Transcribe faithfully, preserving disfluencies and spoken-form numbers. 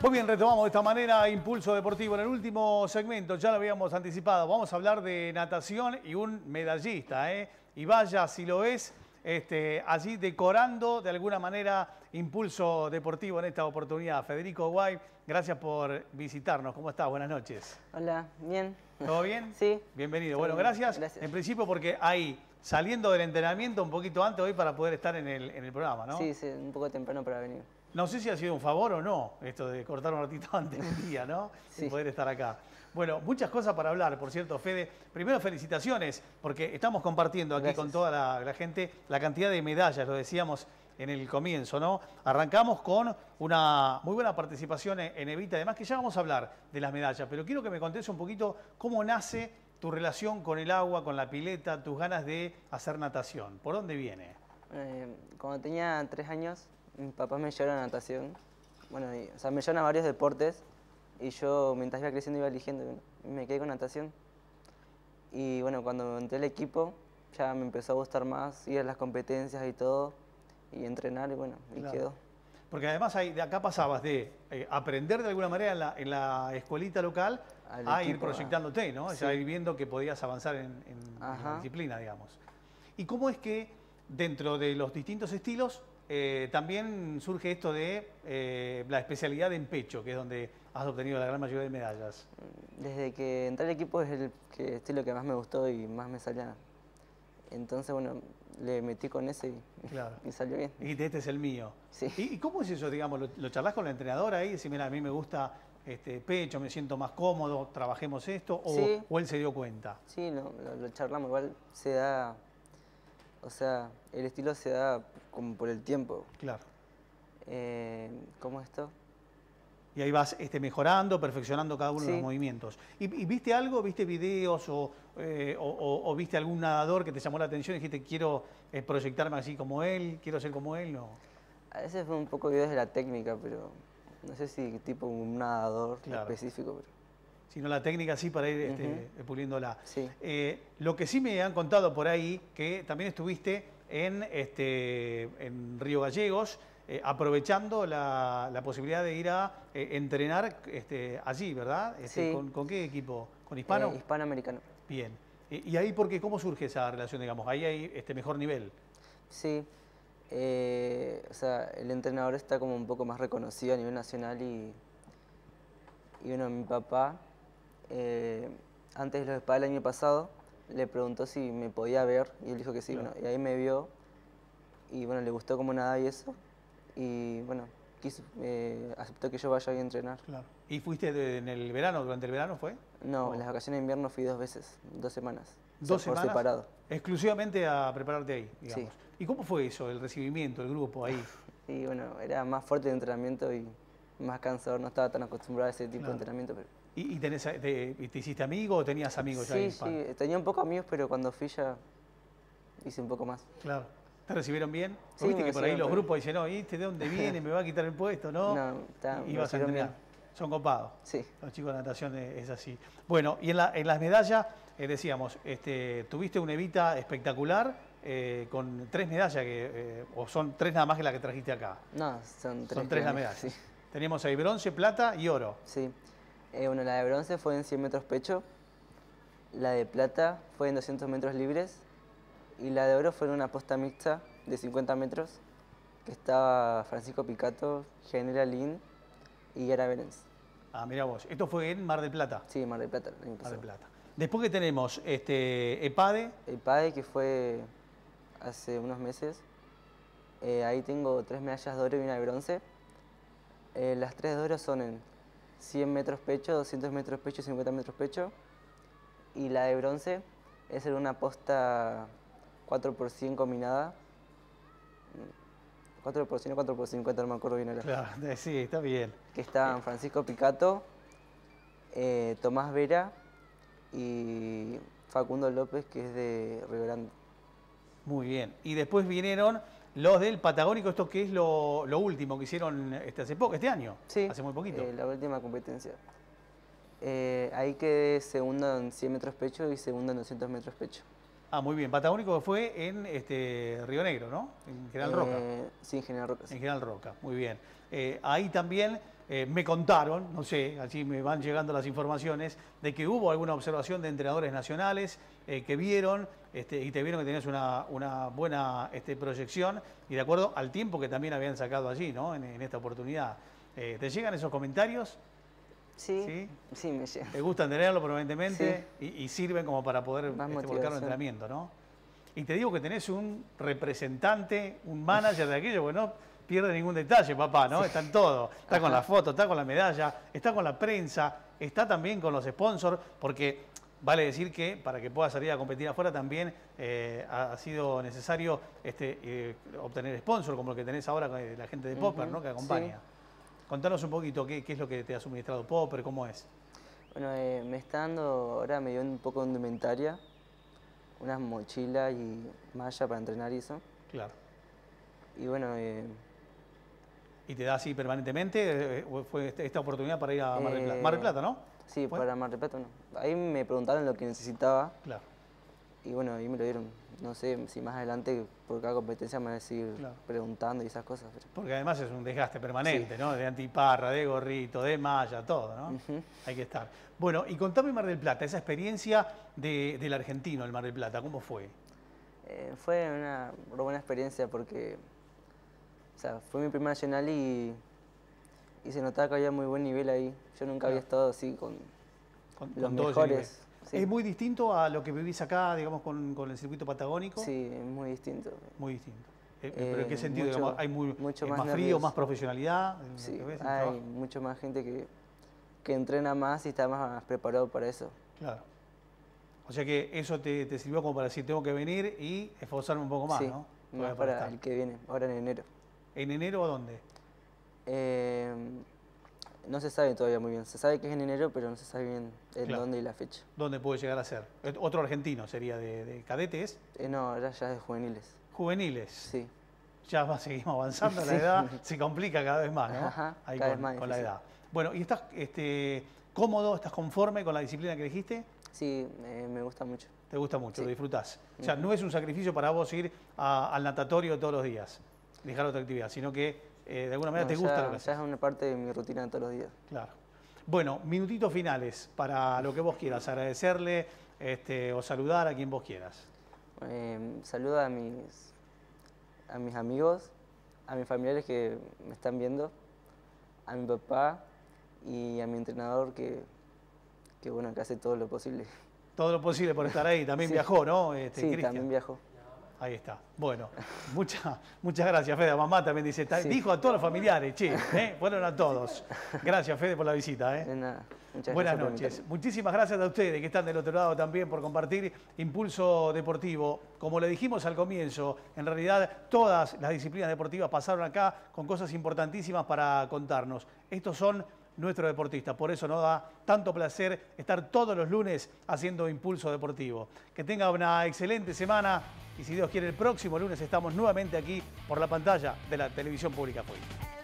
Muy bien, retomamos de esta manera Impulso Deportivo. En el último segmento, ya lo habíamos anticipado, vamos a hablar de natación y un medallista, ¿eh? Y vaya si lo es, este, allí decorando de alguna manera Impulso Deportivo en esta oportunidad. Federico Guay, gracias por visitarnos. ¿Cómo estás? Buenas noches. Hola, bien. ¿Todo bien? Sí. Bienvenido. Bueno, gracias. Gracias. En principio porque ahí, saliendo del entrenamiento un poquito antes hoy para poder estar en el, en el programa, ¿no? Sí, sí, un poco temprano para venir. No sé si ha sido un favor o no, esto de cortar un ratito antes del día, ¿no? Sí. Y poder estar acá. Bueno, muchas cosas para hablar, por cierto, Fede. Primero, felicitaciones, porque estamos compartiendo aquí Gracias. con toda la, la gente la cantidad de medallas, lo decíamos en el comienzo, ¿no? Arrancamos con una muy buena participación en Evita, además que ya vamos a hablar de las medallas, pero quiero que me contes un poquito cómo nace tu relación con el agua, con la pileta, tus ganas de hacer natación. ¿Por dónde viene? Eh, cuando tenía tres años, mi papá me llevó a la natación. Bueno, y, o sea, me llevan a varios deportes y yo mientras iba creciendo iba eligiendo y me quedé con natación. Y bueno, cuando entré al equipo ya me empezó a gustar más ir a las competencias y todo y entrenar y bueno, y Claro. quedó. Porque además ahí, de acá pasabas de eh, aprender de alguna manera en la, en la escuelita local Al a ir equipo, proyectándote, ¿no? sí. Ya ir viendo que podías avanzar en, en- en la Ajá. disciplina, digamos. ¿Y cómo es que dentro de los distintos estilos eh, también surge esto de eh, la especialidad en pecho, que es donde has obtenido la gran mayoría de medallas? Desde que entré al equipo es el que, estilo que más me gustó y más me salía. Entonces, bueno, le metí con ese y, Claro. y salió bien. Y este es el mío. Sí. ¿Y, y cómo es eso, digamos? ¿Lo, lo charlas con la entrenadora ahí? Decís, mira, a mí me gusta este, pecho, me siento más cómodo, trabajemos esto, o, Sí. o él se dio cuenta. Sí, lo, lo- lo charlamos, igual se da, o sea, el estilo se da como por el tiempo. Claro. Eh, ¿Cómo esto? Y ahí vas este, mejorando, perfeccionando cada uno de Sí. los movimientos. ¿Y, y viste algo? ¿Viste videos o, eh, o- o- o viste algún nadador que te llamó la atención y dijiste, quiero eh, proyectarme así como él, quiero ser como él? No. A veces fue un poco videos de la técnica, pero no sé si tipo un nadador Claro. específico, pero Sino la técnica sí para ir este, Ujú. puliéndola. Sí. Eh, lo que sí me han contado por ahí, que también estuviste en, este, en Río Gallegos, eh, aprovechando la, la posibilidad de ir a eh, entrenar este, allí, ¿verdad? Este, Sí. ¿con, con qué equipo? ¿Con Hispano? eh, hispanoamericano. Bien. Y, y ahí, ¿por qué? ¿Cómo surge esa relación, digamos? Ahí hay este mejor nivel. Sí, eh, o sea, el entrenador está como un poco más reconocido a nivel nacional y, y bueno, mi papá, eh, antes de los spa el año pasado, le preguntó si me podía ver y él dijo que sí, Claro. bueno, y ahí me vio y bueno, le gustó cómo nadaba y eso y bueno, quiso, eh, aceptó que yo vaya ahí a entrenar. Claro. ¿Y fuiste de- en el verano, durante el verano fue? No, Oh. en las vacaciones de invierno fui dos veces, dos semanas, o sea, ¿Dos por semanas? separado. Exclusivamente a prepararte ahí, digamos. Sí. ¿Y cómo fue eso, el recibimiento, el grupo ahí? Y bueno, era más fuerte el entrenamiento y más cansador, no estaba tan acostumbrado a ese tipo Claro. de entrenamiento. Pero... ¿Y, y tenés, te, y te hiciste amigo o tenías amigos ya ahí Sí, en Hispano? sí, tenía un poco amigos, pero cuando fui ya hice un poco más. Claro. ¿Te recibieron bien? Sí, ¿Viste me que por ahí recibieron los bien. grupos dicen, no, ¿viste de dónde viene? ¿Me va a quitar el puesto? No, No, está- y, y me vas a recibieron entrenar. bien. Son copados. Sí. Los chicos de natación es, es así. Bueno, y en, la- en las medallas, eh, decíamos, este, tuviste una Evita espectacular eh, con tres medallas, que, eh, o son tres nada más que las que trajiste acá. No, son tres. Son que tres las gané, medallas. Sí. Tenemos ahí bronce, plata y oro. Sí. Eh, bueno, la de bronce fue en cien metros pecho, la de plata fue en doscientos metros libres y la de oro fue en una posta mixta de cincuenta metros que estaba Francisco Picato, General Lin y Yara Berens. Ah, mira vos. Esto fue en Mar del Plata. Sí, Mar del Plata. el año Mar pasado. del Plata. Después que tenemos este, EPADE, El P A D E, que fue hace unos meses, eh, ahí tengo tres medallas de oro y una de bronce. Eh, las tres de oro son en cien metros pecho, doscientos metros pecho y cincuenta metros pecho. Y la de bronce es en una posta cuatro por cien combinada. cuatro por cien o cuatro por cincuenta, no me acuerdo bien ahora. claro, sí, está bien. Que estaban Francisco Picato, eh, Tomás Vera y Facundo López, que es de Río Grande. Muy bien. Y después vinieron los del Patagónico, esto que es lo, lo último que hicieron este, hace poco, este año. Sí, Hace muy poquito. eh, la última competencia. Eh, ahí quedé segundo en cien metros pecho y segundo en doscientos metros pecho. Ah, muy bien. Patagónico fue en este, Río Negro, ¿no? En General Roca. Eh, sí, en General Roca. sí. En General Roca, muy bien. Eh, ahí también eh, me contaron, no sé, allí me van llegando las informaciones, de que hubo alguna observación de entrenadores nacionales eh, que vieron este, y te vieron que tenías una, una buena este, proyección y de acuerdo al tiempo que también habían sacado allí, ¿no? En, en esta oportunidad. Eh, ¿Te llegan esos comentarios? Sí, sí, sí me llegan. ¿Te gustan tenerlo permanentemente? Sí. Y, y sirven como para poder este, volcar un entrenamiento, ¿no? Y te digo que tenés un representante, un manager de aquello, porque no pierde ningún detalle, papá, ¿no? Sí. Está en todo. Está con la foto, está con la medalla, está con la prensa, está también con los sponsors, porque vale decir que para que pueda salir a competir afuera también eh, ha sido necesario este, eh, obtener sponsor, como el que tenés ahora con la gente de Popper, uh-huh. ¿no? Que acompaña. Sí. Contanos un poquito qué, qué es lo que te ha suministrado Popper, cómo es. Bueno, eh, me está dando, ahora me dio un poco de indumentaria, unas mochilas y malla para entrenar y eso. Claro. Y bueno... Eh, ¿Y te da así permanentemente? ¿O fue esta oportunidad para ir a Mar del Plata? Eh, Mar del Plata, ¿no? Sí, ¿Fue? para Mar del Plata no. Ahí me preguntaron lo que necesitaba. Claro. Y bueno, ahí me lo dieron. No sé si más adelante por cada competencia me van a seguir claro. preguntando y esas cosas. Pero... Porque además es un desgaste permanente, sí. ¿no? De antiparra, de gorrito, de malla, todo, ¿no? Uh-huh. Hay que estar. Bueno, y contame Mar del Plata, esa experiencia de, del argentino, el Mar del Plata, ¿cómo fue? Eh, fue una buena experiencia porque... O sea, fue mi primer nacional y, y se notaba que había muy buen nivel ahí. Yo nunca claro. había estado así con, con los con mejores. Sí. ¿Es muy distinto a lo que vivís acá, digamos, con, con el circuito patagónico? Sí, es muy distinto. Muy distinto. Eh, ¿Pero en qué sentido? Mucho, digamos, ¿Hay muy, mucho más, más frío, nervios. más profesionalidad? Sí, ves, hay trabajo? mucho más gente que, que entrena más y está más preparado para eso. Claro. O sea que eso te, te sirvió como para decir, tengo que venir y esforzarme un poco más, sí, ¿no? Más para, para el que viene, ahora en enero. ¿En enero a dónde? Eh, no se sabe todavía muy bien. Se sabe que es en enero, pero no se sabe bien en claro. dónde y la fecha. ¿Dónde puede llegar a ser? ¿Otro argentino sería de, de cadetes? Eh, no, ahora ya es de juveniles. ¿Juveniles? Sí. Ya va, seguimos avanzando, sí. La edad se complica cada vez más, ¿no? Ajá, Ahí cada con, vez más con la edad. Bueno, ¿y estás este, cómodo, estás conforme con la disciplina que elegiste? Sí, eh, me gusta mucho. ¿Te gusta mucho? Sí. ¿Lo disfrutás? O sea, uh-huh. no es un sacrificio para vos ir a, al natatorio todos los días, dejar otra actividad, sino que eh, de alguna manera no, te ya, gusta lo que haces. Ya es una parte de mi rutina de todos los días. Claro. Bueno, minutitos finales para lo que vos quieras, agradecerle este, o saludar a quien vos quieras. Eh, saludo a mis, a mis amigos, a mis familiares que me están viendo, a mi papá y a mi entrenador que, que, bueno, que hace todo lo posible. Todo lo posible por estar ahí. También sí. viajó, ¿no? Este, sí, Cristian. también viajó. Ahí está. Bueno, mucha, muchas gracias, Fede. Mamá también dice, sí. dijo a todos los familiares, che, ¿eh? Fueron a todos. Gracias, Fede, por la visita. ¿eh? De nada. Muchas Buenas noches. Muchísimas gracias a ustedes que están del otro lado también por compartir Impulso Deportivo. Como le dijimos al comienzo, en realidad todas las disciplinas deportivas pasaron acá con cosas importantísimas para contarnos. Estos son nuestros deportistas, por eso nos da tanto placer estar todos los lunes haciendo Impulso Deportivo. Que tenga una excelente semana y si Dios quiere el próximo lunes estamos nuevamente aquí por la pantalla de la Televisión Pública Full.